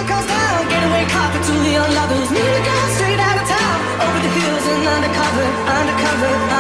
sun comes down, getaway carpet to the young lovers. Meet a girl straight out of town, over the hills and undercover, undercover.